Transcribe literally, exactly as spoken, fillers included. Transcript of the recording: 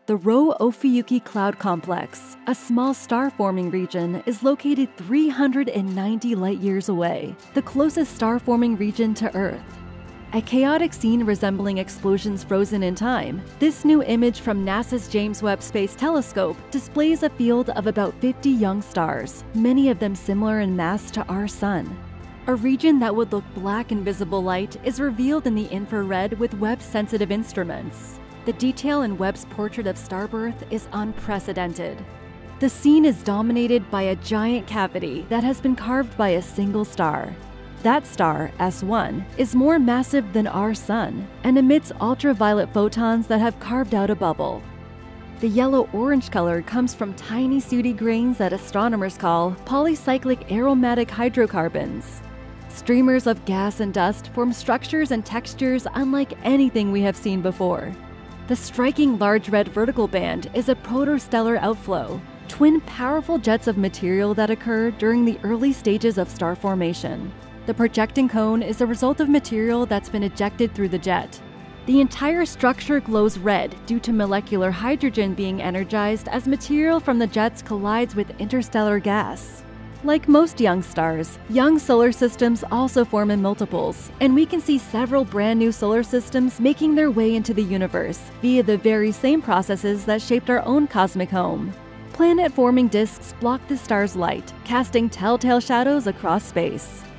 The Rho Ophiuchi cloud complex, a small star-forming region, is located three hundred ninety light-years away, the closest star-forming region to Earth. A chaotic scene resembling explosions frozen in time, this new image from NASA's James Webb Space Telescope displays a field of about fifty young stars, many of them similar in mass to our Sun. A region that would look black in visible light is revealed in the infrared with Webb's sensitive instruments. The detail in Webb's portrait of starbirth is unprecedented. The scene is dominated by a giant cavity that has been carved by a single star. That star, S one, is more massive than our Sun and emits ultraviolet photons that have carved out a bubble. The yellow-orange color comes from tiny sooty grains that astronomers call polycyclic aromatic hydrocarbons. Streamers of gas and dust form structures and textures unlike anything we have seen before. The striking large red vertical band is a protostellar outflow, twin powerful jets of material that occur during the early stages of star formation. The projecting cone is a result of material that's been ejected through the jet. The entire structure glows red due to molecular hydrogen being energized as material from the jets collides with interstellar gas. Like most young stars, young solar systems also form in multiples, and we can see several brand new solar systems making their way into the universe via the very same processes that shaped our own cosmic home. Planet-forming disks block the star's light, casting telltale shadows across space.